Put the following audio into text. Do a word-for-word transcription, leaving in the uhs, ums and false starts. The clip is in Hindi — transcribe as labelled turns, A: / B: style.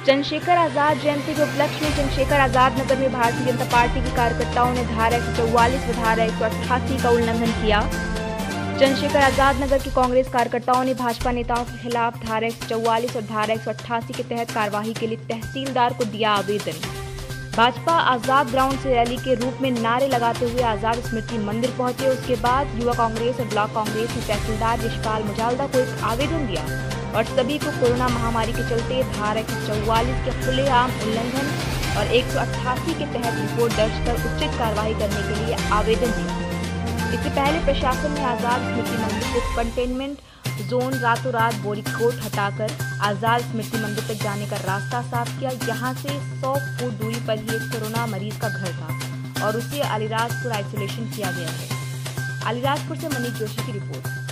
A: चंद्रशेखर आजाद जयंती के उपलक्ष्य में चंद्रशेखर आजाद नगर में भारतीय जनता पार्टी के कार्यकर्ताओं ने धारा एक सौ चौवालीस व धारा एक सौ अट्ठासी का उल्लंघन किया। चंद्रशेखर आजाद नगर के कांग्रेस कार्यकर्ताओं ने भाजपा नेताओं के खिलाफ धारा एक सौ चौवालीस और धारा एक सौ अट्ठासी के तहत कार्यवाही के लिए तहसीलदार को दिया आवेदन। भाजपा आजाद ग्राउंड से रैली के रूप में नारे लगाते हुए आजाद स्मृति मंदिर पहुंचे। उसके बाद युवा कांग्रेस और ब्लॉक कांग्रेस ने तहसीलदार यशपाल मुजालदा को एक आवेदन दिया और सभी को कोरोना महामारी के चलते धारा एक सौ चौवालीस के खुलेआम उल्लंघन और एक सौ अट्ठासी के तहत रिपोर्ट दर्ज कर उचित कार्रवाई करने के लिए आवेदन दिया। इससे पहले प्रशासन ने आजाद स्मृति मंदिर से कंटेनमेंट जोन रातों रात बोरीकोट हटाकर आजाद स्मृति मंदिर तक जाने का रास्ता साफ किया। यहां से सौ फुट दूरी पर ही एक कोरोना मरीज का घर था और उसे अलीराजपुर आइसोलेशन किया गया है। अलीराजपुर से मनीष जोशी की रिपोर्ट।